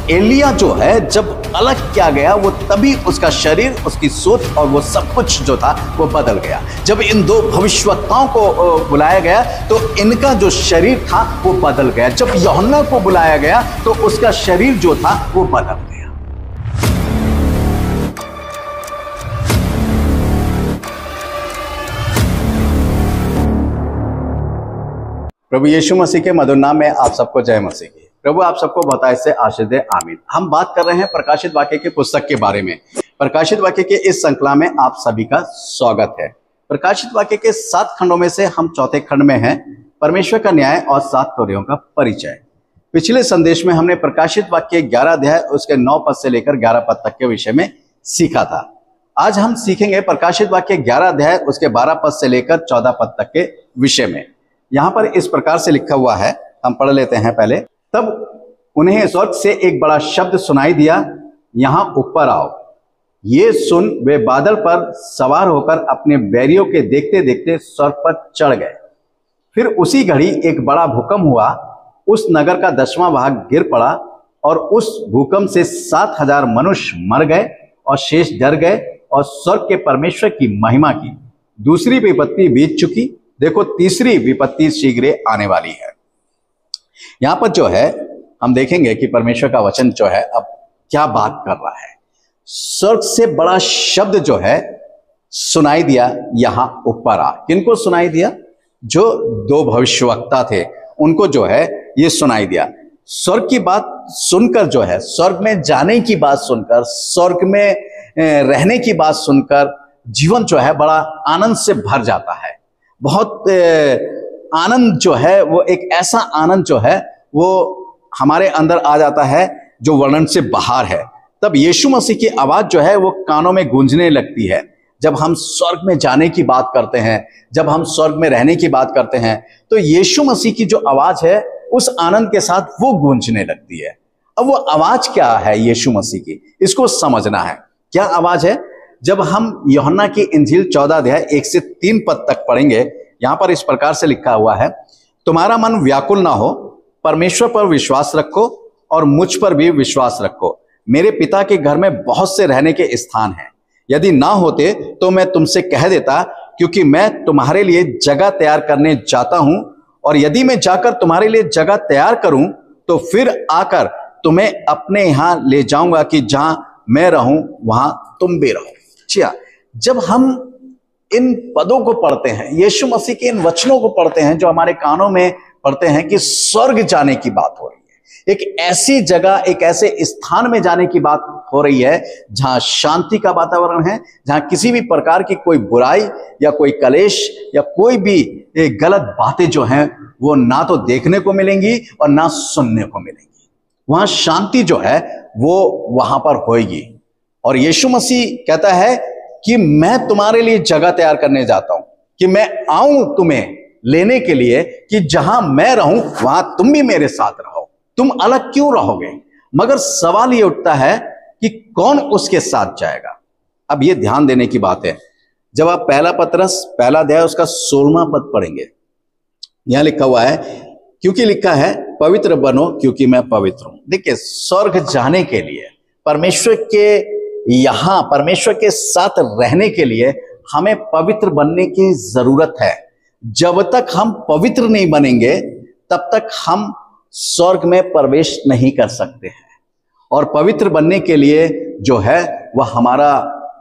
एलिया जो है जब अलग किया गया वो तभी उसका शरीर, उसकी सोच और वो सब कुछ जो था वो बदल गया। जब इन दो भविष्यवक्ताओं को बुलाया गया तो इनका जो शरीर था वो बदल गया। जब यूहन्ना को बुलाया गया तो उसका शरीर जो था वो बदल गया। प्रभु यीशु मसीह के मधुर नाम में आप सबको जय मसीह की। प्रभु आप सबको बताए से आशीष दे, आमीन। हम बात कर रहे हैं प्रकाशित वाक्य की पुस्तक के बारे में। प्रकाशित वाक्य के इस श्रृंखला में आप सभी का स्वागत है। प्रकाशित वाक्य के 7 खंडों में से हम चौथे खंड में हैं, परमेश्वर का न्याय और 7 तोरियों का परिचय। पिछले संदेश में हमने प्रकाशित वाक्य 11 अध्याय उसके 9 पद से लेकर 11 पद तक के विषय में सीखा था। आज हम सीखेंगे प्रकाशित वाक्य 11 अध्याय उसके 12 पद से लेकर 14 पद तक के विषय में। यहाँ पर इस प्रकार से लिखा हुआ है, हम पढ़ लेते हैं पहले। तब उन्हें स्वर्ग से एक बड़ा शब्द सुनाई दिया, यहाँ ऊपर आओ। ये सुन वे बादल पर सवार होकर अपने बैरियों के देखते देखते स्वर्ग पर चढ़ गए। फिर उसी घड़ी एक बड़ा भूकंप हुआ, उस नगर का 10वां भाग गिर पड़ा और उस भूकंप से 7,000 मनुष्य मर गए और शेष डर गए और स्वर्ग के परमेश्वर की महिमा की। दूसरी विपत्ति बीत चुकी, देखो तीसरी विपत्ति शीघ्र आने वाली है। यहां पर जो है हम देखेंगे कि परमेश्वर का वचन जो है अब क्या बात कर रहा है। स्वर्ग से बड़ा शब्द जो है सुनाई दिया, यहां ऊपर आ। किनको सुनाई दिया? जो 2 भविष्यवक्ता थे उनको जो है ये सुनाई दिया। स्वर्ग की बात सुनकर जो है, स्वर्ग में जाने की बात सुनकर, स्वर्ग में रहने की बात सुनकर जीवन जो है बड़ा आनंद से भर जाता है। बहुत आनंद जो है वो एक ऐसा आनंद जो है वो हमारे अंदर आ जाता है जो वर्णन से बाहर है। तब यीशु मसीह की आवाज जो है वो कानों में गूंजने लगती है। जब हम स्वर्ग में जाने की बात करते हैं, जब हम स्वर्ग में रहने की बात करते हैं, तो यीशु मसीह की जो आवाज है उस आनंद के साथ वो गूंजने लगती है। अब वो आवाज क्या है यीशु मसीह की, इसको समझना है। क्या आवाज है? जब हम यूहन्ना की इंजील 14 अध्याय 1 से 3 पद तक पढ़ेंगे, यहां पर इस प्रकार से लिखा हुआ है, तुम्हारा मन व्याकुल ना हो, परमेश्वर पर विश्वास रखो और मुझ पर भी विश्वास रखो। मेरे पिता के घर में बहुत से रहने के स्थान हैं। यदि ना होते तो मैं तुमसे कह देता, क्योंकि मैं तुम्हारे लिए जगह तैयार करने जाता हूं। और यदि मैं जाकर तुम्हारे लिए जगह तैयार करूं तो फिर आकर तुम्हें अपने यहां ले जाऊंगा कि जहां मैं रहूं वहां तुम भी रहो। जब हम इन पदों को पढ़ते हैं, यीशु मसीह के इन वचनों को पढ़ते हैं, जो हमारे कानों में पढ़ते हैं कि स्वर्ग जाने की बात हो रही है, एक ऐसी जगह, एक ऐसे स्थान में जाने की बात हो रही है जहां शांति का वातावरण है, जहां किसी भी प्रकार की कोई बुराई या कोई कलेश या कोई भी गलत बातें जो हैं वो ना तो देखने को मिलेंगी और ना सुनने को मिलेंगी। वहां शांति जो है वो वहां पर होगी। और यीशु मसीह कहता है कि मैं तुम्हारे लिए जगह तैयार करने जाता हूं, कि मैं आऊं तुम्हें लेने के लिए, कि जहां मैं रहूं वहां तुम भी मेरे साथ रहो। तुम अलग क्यों रहोगे? मगर सवाल ये उठता है कि कौन उसके साथ जाएगा। अब ये ध्यान देने की बात है। जब आप पहला पत्रस पहला अध्याय उसका 16वां पद पढ़ेंगे, यहां लिखा हुआ है, क्योंकि लिखा है पवित्र बनो क्योंकि मैं पवित्र हूं। देखिए, स्वर्ग जाने के लिए, परमेश्वर के यहां परमेश्वर के साथ रहने के लिए हमें पवित्र बनने की जरूरत है। जब तक हम पवित्र नहीं बनेंगे तब तक हम स्वर्ग में प्रवेश नहीं कर सकते हैं। और पवित्र बनने के लिए जो है वह हमारा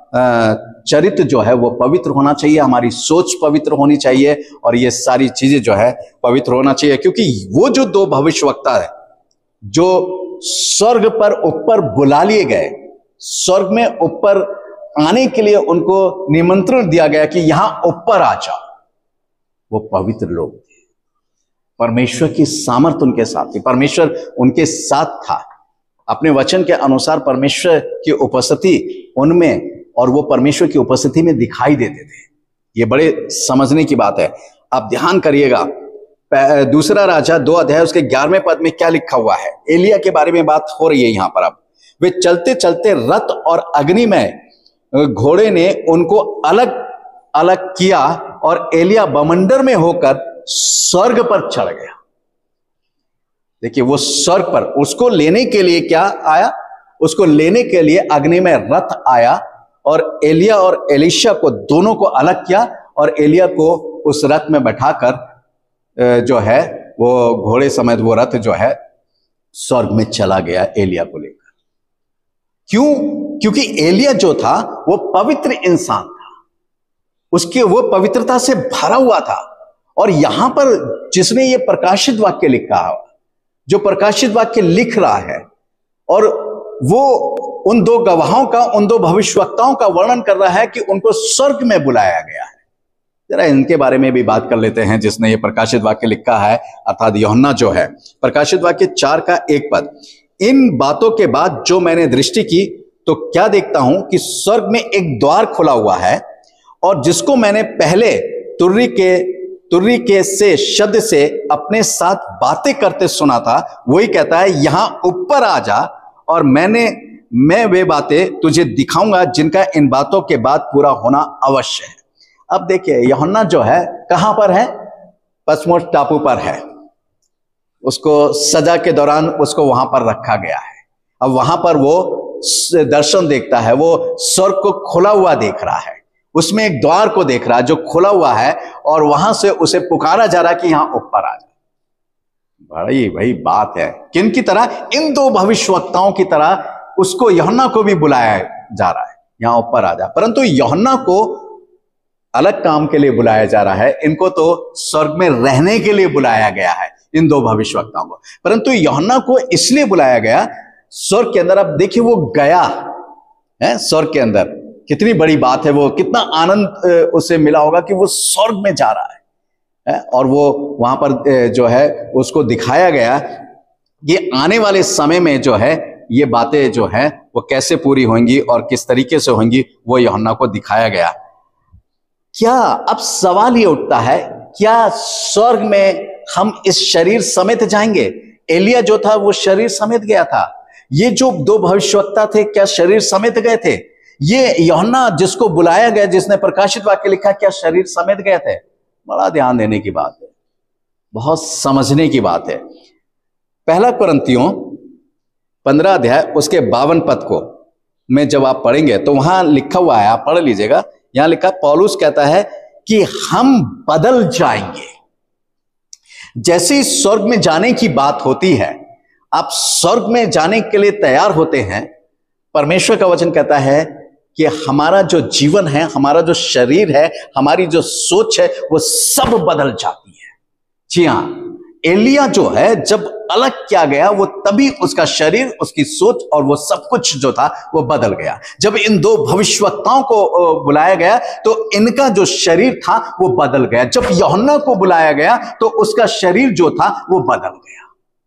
चरित्र जो है वो पवित्र होना चाहिए, हमारी सोच पवित्र होनी चाहिए और ये सारी चीजें जो है पवित्र होना चाहिए। क्योंकि वो जो 2 भविष्यवक्ता है जो स्वर्ग पर ऊपर बुला लिए गए, स्वर्ग में ऊपर आने के लिए उनको निमंत्रण दिया गया कि यहां ऊपर आ जाओ, वो पवित्र लोग थे। परमेश्वर की सामर्थ उनके साथ थी, परमेश्वर उनके साथ था। अपने वचन के अनुसार परमेश्वर की उपस्थिति उनमें और वो परमेश्वर की उपस्थिति में दिखाई देते थे। ये बड़े समझने की बात है। आप ध्यान करिएगा, दूसरा राजा 2 अध्याय उसके 11वें पद में क्या लिखा हुआ है। एलिया के बारे में बात हो रही है यहां पर। अब वे चलते चलते रथ और अग्नि में घोड़े ने उनको अलग अलग किया और एलिया बमंडर में होकर स्वर्ग पर चढ़ गया। देखिए वो स्वर्ग पर उसको लेने के लिए क्या आया, उसको लेने के लिए अग्नि में रथ आया और एलिया और एलीशा को दोनों को अलग किया और एलिया को उस रथ में बैठाकर जो है वो घोड़े समेत वो रथ जो है स्वर्ग में चला गया एलिया को लेकर। क्यों? क्योंकि एलिया जो था वो पवित्र इंसान था, उसके वो पवित्रता से भरा हुआ था। और यहां पर जिसने ये प्रकाशित वाक्य लिखा है, जो प्रकाशित वाक्य लिख रहा है, और वो उन दो गवाहों का, उन दो भविष्यवक्ताओं का वर्णन कर रहा है कि उनको स्वर्ग में बुलाया गया है। जरा इनके बारे में भी बात कर लेते हैं जिसने ये प्रकाशित वाक्य लिखा है, अर्थात यूहन्ना जो है। प्रकाशित वाक्य 4 का 1 पद, इन बातों के बाद जो मैंने दृष्टि की तो क्या देखता हूं कि स्वर्ग में एक द्वार खुला हुआ है, और जिसको मैंने पहले तुर्री के से शब्द से अपने साथ बातें करते सुना था, वही कहता है यहां ऊपर आ जा और मैं वे बातें तुझे दिखाऊंगा जिनका इन बातों के बाद पूरा होना अवश्य है। अब देखिए यूहन्ना जो है कहां पर है? पतमोस टापू पर है। उसको सजा के दौरान उसको वहां पर रखा गया है। अब वहां पर वो दर्शन देखता है, वो स्वर्ग को खुला हुआ देख रहा है, उसमें एक द्वार को देख रहा है जो खुला हुआ है, और वहां से उसे पुकारा जा रहा है कि यहां ऊपर आ जा। बड़ी वही बात है, किन की तरह? इन दो भविष्यवक्ताओं की तरह उसको यूहन्ना को भी बुलाया जा रहा है, यहां ऊपर आ जा। परंतु यूहन्ना को अलग काम के लिए बुलाया जा रहा है, इनको तो स्वर्ग में रहने के लिए बुलाया गया है, इन दो भविष्यवक्ताओं को। परंतु यूहन्ना को इसलिए बुलाया गया स्वर्ग के अंदर। अब देखिए वो गया है स्वर्ग के अंदर, कितनी बड़ी बात है, वो कितना आनंद उसे मिला होगा कि वो स्वर्ग में जा रहा है। और वो वहां पर जो है उसको दिखाया गया ये आने वाले समय में जो है ये बातें जो है वो कैसे पूरी होंगी और किस तरीके से होंगी, वो यूहन्ना को दिखाया गया। क्या अब सवाल ये उठता है, क्या स्वर्ग में हम इस शरीर समेत जाएंगे? एलिया जो था वो शरीर समेत गया था, ये जो दो भविष्यवक्ता थे क्या शरीर समेत गए थे? ये यूहन्ना जिसको बुलाया गया, जिसने प्रकाशित वाक्य लिखा, क्या शरीर समेत गए थे? बड़ा ध्यान देने की बात है, बहुत समझने की बात है। पहला कुरिन्थियों 15 अध्याय उसके 52 पद को में जब आप पढ़ेंगे तो वहां लिखा हुआ है, आप पढ़ लीजिएगा। यहां लिखा, पौलुस कहता है कि हम बदल जाएंगे। जैसे ही स्वर्ग में जाने की बात होती है, आप स्वर्ग में जाने के लिए तैयार होते हैं, परमेश्वर का वचन कहता है कि हमारा जो जीवन है, हमारा जो शरीर है, हमारी जो सोच है, वो सब बदल जाती है। जी हां, एलिया जो है जब अलग किया गया, वो तभी उसका शरीर, उसकी सोच और वो सब कुछ जो था वो बदल गया। जब इन दो भविष्यवक्ताओं को बुलाया गया तो इनका जो शरीर था वो बदल गया। जब यूहन्ना को बुलाया गया तो उसका शरीर जो था वो बदल गया।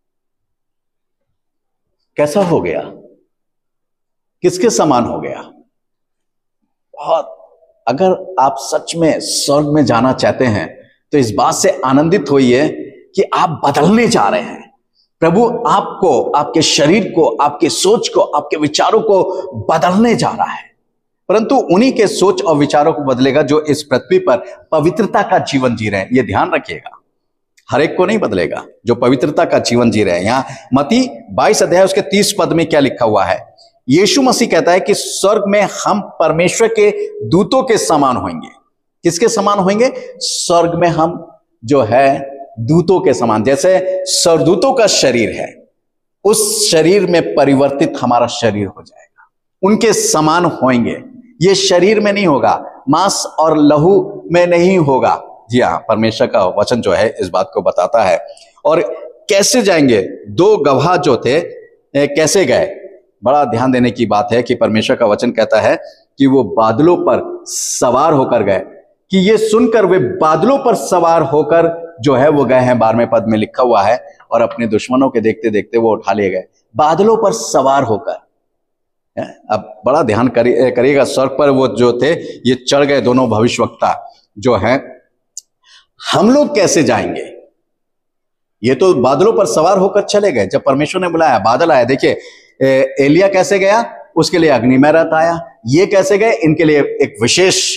कैसा हो गया? किसके समान हो गया? बहुत। अगर आप सच में स्वर्ग में जाना चाहते हैं तो इस बात से आनंदित होइए कि आप बदलने जा रहे हैं। प्रभु आपको, आपके शरीर को, आपके सोच को, आपके विचारों को बदलने जा रहा है। परंतु उन्हीं के सोच और विचारों को बदलेगा जो इस पृथ्वी पर पवित्रता का जीवन जी रहे हैं। यह ध्यान रखिएगा, हर एक को नहीं बदलेगा जो पवित्रता का जीवन जी रहे हैं। यहां मत्ती 22 अध्याय उसके 30 पद में क्या लिखा हुआ है? यीशु मसीह कहता है कि स्वर्ग में हम परमेश्वर के दूतों के समान होंगे। किसके समान होंगे? स्वर्ग में हम जो है दूतों के समान, जैसे स्वर्गदूतों का शरीर है, उस शरीर में परिवर्तित हमारा शरीर हो जाएगा, उनके समान होंगे। ये शरीर में नहीं होगा, मांस और लहू में नहीं होगा। जी हाँ, परमेश्वर का वचन जो है इस बात को बताता है। और कैसे जाएंगे? दो गवाह जो थे कैसे गए? बड़ा ध्यान देने की बात है कि परमेश्वर का वचन कहता है कि वो बादलों पर सवार होकर गए, कि ये सुनकर वे बादलों पर सवार होकर जो है वो गए हैं। 12वें पद में लिखा हुआ है, और अपने दुश्मनों के देखते देखते वो उठा लिए गए। बादलों पर सवार होकर। अब बड़ा ध्यान करिएगा, स्वर्ग पर वो जो थे ये चढ़ गए दोनों भविष्यवक्ता जो हैं। हम लोग कैसे जाएंगे? ये तो बादलों पर सवार होकर चले गए। जब परमेश्वर ने बुलाया, बादल आया। देखिए एलिया कैसे गया, उसके लिए अग्नि में रथ आया। ये कैसे गए? इनके लिए एक विशेष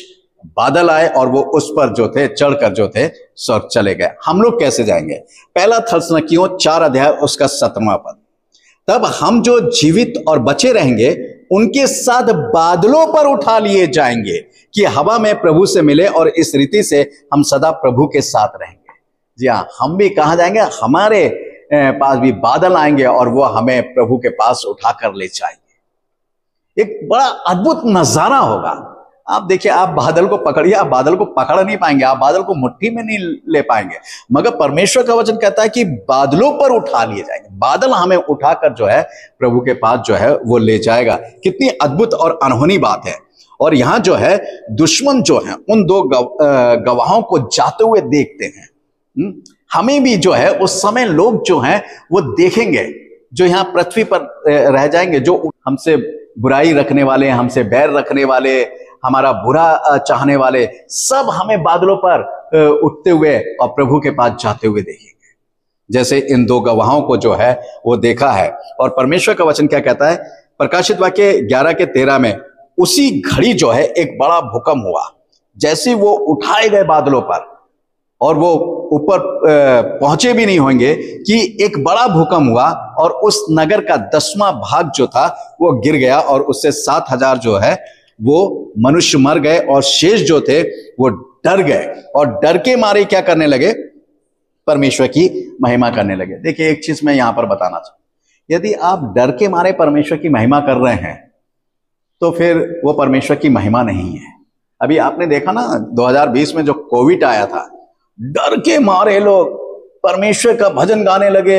बादल आए और वो उस पर जो थे चढ़कर जो थे स्वर्ग चले गए। हम लोग कैसे जाएंगे? पहला थिस्सलुनीकियों 4 अध्याय उसका 7वां पद। तब हम जो जीवित और बचे रहेंगे उनके साथ बादलों पर उठा लिए जाएंगे कि हवा में प्रभु से मिले, और इस रीति से हम सदा प्रभु के साथ रहेंगे। जी हाँ, हम भी कहां जाएंगे? हमारे पास भी बादल आएंगे और वो हमें प्रभु के पास उठाकर ले जाएंगे। एक बड़ा अद्भुत नजारा होगा। आप देखिए, आप बादल को पकड़िए, आप बादल को पकड़ नहीं पाएंगे, आप बादल को मुट्ठी में नहीं ले पाएंगे, मगर परमेश्वर का वचन कहता है कि बादलों पर उठा लिए जाएंगे। बादल हमें उठाकर जो है प्रभु के पास जो है वो ले जाएगा। कितनी अद्भुत और अनहोनी बात है। और यहां जो है दुश्मन जो है उन 2 गवाहों को जाते हुए देखते हैं। हमें भी जो है उस समय लोग जो हैं वो देखेंगे, जो यहाँ पृथ्वी पर रह जाएंगे, जो हमसे बुराई रखने वाले, हमसे बैर रखने वाले, हमारा बुरा चाहने वाले, सब हमें बादलों पर उठते हुए और प्रभु के पास जाते हुए देखेंगे, जैसे इन 2 गवाहों को जो है वो देखा है। और परमेश्वर का वचन क्या कहता है? प्रकाशित वाक्य 11 के 13 में, उसी घड़ी जो है एक बड़ा भूकंप हुआ। जैसे वो उठाए गए बादलों पर और वो ऊपर पहुंचे भी नहीं होंगे कि एक बड़ा भूकंप हुआ और उस नगर का 10वां भाग जो था वो गिर गया, और उससे 7,000 जो है वो मनुष्य मर गए, और शेष जो थे वो डर गए और डर के मारे क्या करने लगे? परमेश्वर की महिमा करने लगे। देखिए, एक चीज मैं यहां पर बताना चाहूं, यदि आप डर के मारे परमेश्वर की महिमा कर रहे हैं तो फिर वो परमेश्वर की महिमा नहीं है। अभी आपने देखा ना, 2020 में जो कोविड आया था, डर के मारे लोग परमेश्वर का भजन गाने लगे,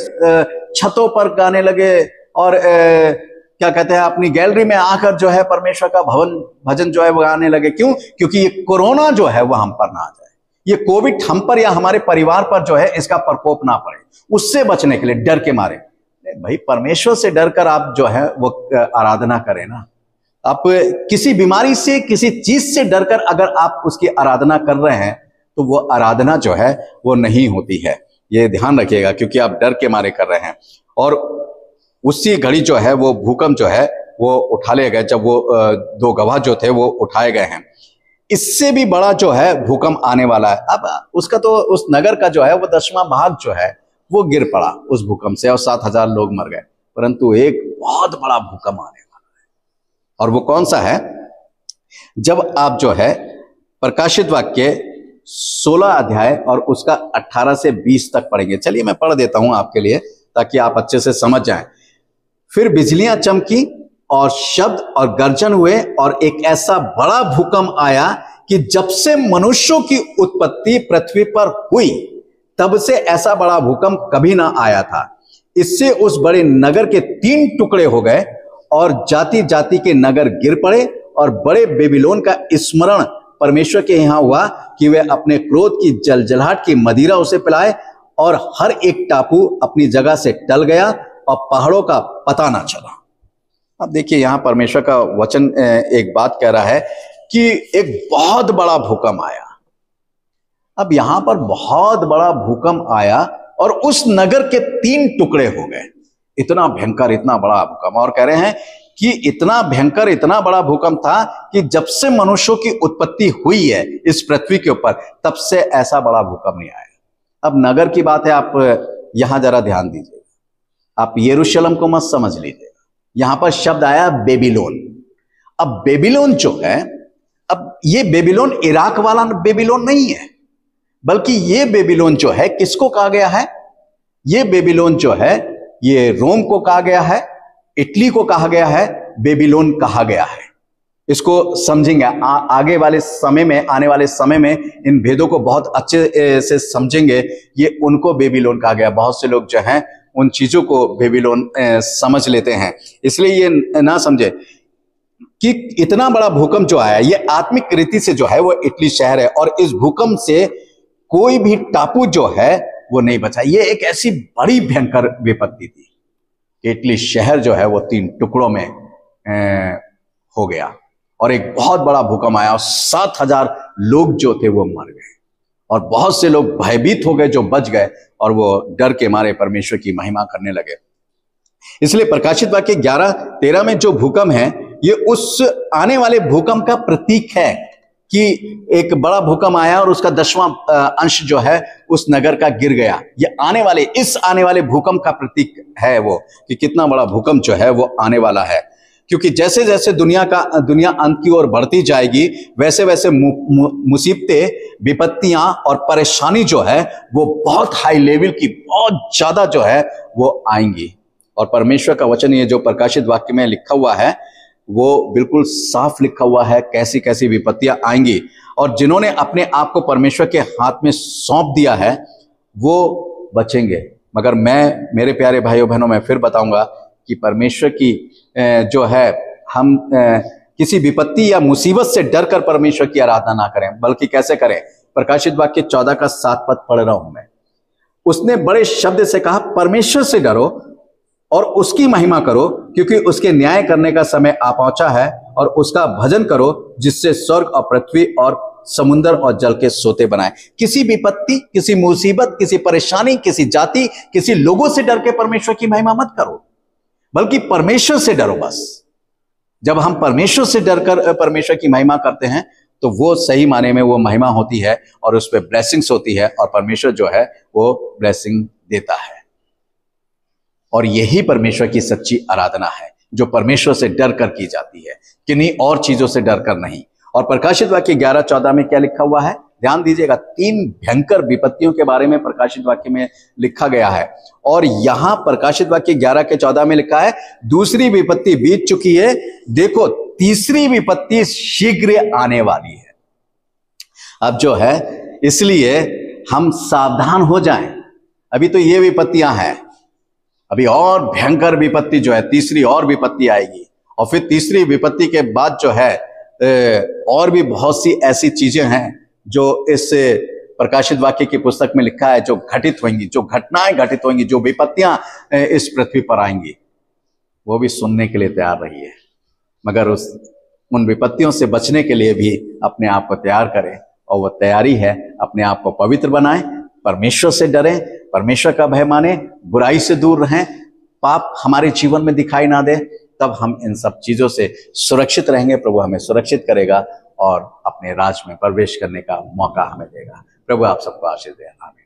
छतों पर गाने लगे, और क्या कहते हैं, अपनी गैलरी में आकर जो है परमेश्वर का भजन जो है वो गाने लगे। क्यों? क्योंकि ये कोरोना जो है वो हम पर ना आ जाए, ये कोविड हम पर या हमारे परिवार पर जो है इसका प्रकोप ना पड़े, उससे बचने के लिए डर के मारे। भाई, परमेश्वर से डरकर आप जो है वो आराधना करें ना। आप किसी बीमारी से, किसी चीज से डरकर अगर आप उसकी आराधना कर रहे हैं तो वो आराधना जो है वो नहीं होती है। ये ध्यान रखिएगा, क्योंकि आप डर के मारे कर रहे हैं। और उसी घड़ी जो है वो भूकंप जो है वो उठा लिए गए, जब वो 2 गवाह जो थे वो उठाए गए हैं। इससे भी बड़ा जो है भूकंप आने वाला है। अब उसका तो, उस नगर का जो है वो 10वां भाग जो है वो गिर पड़ा उस भूकंप से, और 7,000 लोग मर गए। परंतु एक बहुत बड़ा भूकंप आने वाला है, और वो कौन सा है? जब आप जो है प्रकाशित वाक्य 16 अध्याय और उसका 18 से 20 तक पढ़ेंगे। चलिए मैं पढ़ देता हूं आपके लिए ताकि आप अच्छे से समझ जाएं। फिर बिजलियां चमकी और शब्द और गर्जन हुए, और एक ऐसा बड़ा भूकंप आया कि जब से मनुष्यों की उत्पत्ति पृथ्वी पर हुई तब से ऐसा बड़ा भूकंप कभी ना आया था। इससे उस बड़े नगर के 3 टुकड़े हो गए, और जाति जाति के नगर गिर पड़े, और बड़े बेबीलोन का स्मरण परमेश्वर के यहां हुआ कि वे अपने क्रोध की जलजलाहट की मदिरा उसे पिलाए, और हर एक टापू अपनी जगह से टल गया और पहाड़ों का पता ना चला। अब देखिए, यहां परमेश्वर का वचन एक बात कह रहा है कि एक बहुत बड़ा भूकंप आया। अब यहां पर बहुत बड़ा भूकंप आया और उस नगर के 3 टुकड़े हो गए। इतना भयंकर, इतना बड़ा भूकंप, और कह रहे हैं कि इतना भयंकर, इतना बड़ा भूकंप था कि जब से मनुष्यों की उत्पत्ति हुई है इस पृथ्वी के ऊपर, तब से ऐसा बड़ा भूकंप नहीं आया। अब नगर की बात है, आप यहां जरा ध्यान दीजिए। आप यरूशलेम को मत समझ लीजिए, यहां पर शब्द आया बेबीलोन। अब बेबीलोन जो है, अब ये बेबीलोन इराक वाला बेबीलोन नहीं है, बल्कि ये बेबीलोन जो है किसको कहा गया है? ये बेबीलोन जो है ये रोम को कहा गया है, इटली को कहा गया है, बेबीलोन कहा गया है। इसको समझेंगे आगे वाले समय में, आने वाले समय में इन भेदों को बहुत अच्छे से समझेंगे। ये उनको बेबीलोन कहा गया। बहुत से लोग जो हैं उन चीजों को बेबीलोन समझ लेते हैं, इसलिए ये ना समझे कि इतना बड़ा भूकंप जो आया ये आत्मिक रीति से जो है वो इटली शहर है, और इस भूकंप से कोई भी टापू जो है वो नहीं बचा। ये एक ऐसी बड़ी भयंकर विपत्ति थी कि इटली शहर जो है वो 3 टुकड़ों में हो गया, और एक बहुत बड़ा भूकंप आया और 7,000 लोग जो थे वो मर गए, और बहुत से लोग भयभीत हो गए जो बच गए, और वो डर के मारे परमेश्वर की महिमा करने लगे। इसलिए प्रकाशित वाक्य 11:13 में जो भूकंप है ये उस आने वाले भूकंप का प्रतीक है कि एक बड़ा भूकंप आया और उसका 10वां अंश जो है उस नगर का गिर गया। ये आने वाले भूकंप का प्रतीक है वो, कि कितना बड़ा भूकंप जो है वो आने वाला है। क्योंकि जैसे जैसे दुनिया अंत की ओर बढ़ती जाएगी, वैसे वैसे मुसीबतें, विपत्तियां और परेशानी जो है वो बहुत हाई लेवल की, बहुत ज्यादा जो है वो आएंगी। और परमेश्वर का वचन, ये जो प्रकाशित वाक्य में लिखा हुआ है, वो बिल्कुल साफ लिखा हुआ है कैसी कैसी विपत्तियां आएंगी। और जिन्होंने अपने आप को परमेश्वर के हाथ में सौंप दिया है वो बचेंगे। मगर मेरे प्यारे भाइयों बहनों, मैं फिर बताऊंगा कि परमेश्वर की जो है, हम किसी विपत्ति या मुसीबत से डर कर परमेश्वर की आराधना ना करें, बल्कि कैसे करें। प्रकाशित वाक्य 14 का 7 पद पढ़ रहा हूं मैं। उसने बड़े शब्द से कहा, परमेश्वर से डरो और उसकी महिमा करो, क्योंकि उसके न्याय करने का समय आ पहुंचा है। और उसका भजन करो, जिससे स्वर्ग और पृथ्वी और समुद्र और जल के सोते बनाए। किसी विपत्ति, किसी मुसीबत, किसी परेशानी, किसी जाति, किसी लोगों से डर के परमेश्वर की महिमा मत करो, बल्कि परमेश्वर से डरो बस। जब हम परमेश्वर से डरकर परमेश्वर की महिमा करते हैं तो वो सही माने में वो महिमा होती है और उस पर ब्लेसिंग्स होती है, और परमेश्वर जो है वो ब्लेसिंग देता है। और यही परमेश्वर की सच्ची आराधना है, जो परमेश्वर से डर कर की जाती है, किन्हीं और चीजों से डर कर नहीं। और प्रकाशित वाक्य 11:14 में क्या लिखा हुआ है, ध्यान दीजिएगा। 3 भयंकर विपत्तियों के बारे में प्रकाशित वाक्य में लिखा गया है। और यहां प्रकाशित वाक्य 11:14 में लिखा है, दूसरी विपत्ति बीत चुकी है, देखो तीसरी विपत्ति शीघ्र आने वाली है। अब जो है, इसलिए हम सावधान हो जाएं। अभी तो ये विपत्तियां हैं, अभी और भयंकर विपत्ति जो है, तीसरी और विपत्ति आएगी। और फिर तीसरी विपत्ति के बाद जो है और भी बहुत सी ऐसी चीजें हैं जो इस प्रकाशित वाक्य की पुस्तक में लिखा है, जो घटित होंगी, जो घटनाएं घटित होंगी, जो विपत्तियां इस पृथ्वी पर आएंगी, वो भी सुनने के लिए तैयार रहिए। मगर उन विपत्तियों से बचने के लिए भी अपने आप को तैयार करें, और वो तैयारी है, अपने आप को पवित्र बनाएं, परमेश्वर से डरें, परमेश्वर का भय माने, बुराई से दूर रहें, पाप हमारे जीवन में दिखाई ना दे, तब हम इन सब चीजों से सुरक्षित रहेंगे। प्रभु हमें सुरक्षित करेगा और अपने राज में प्रवेश करने का मौका हमें देगा। प्रभु आप सबको आशीष दे। आमीन।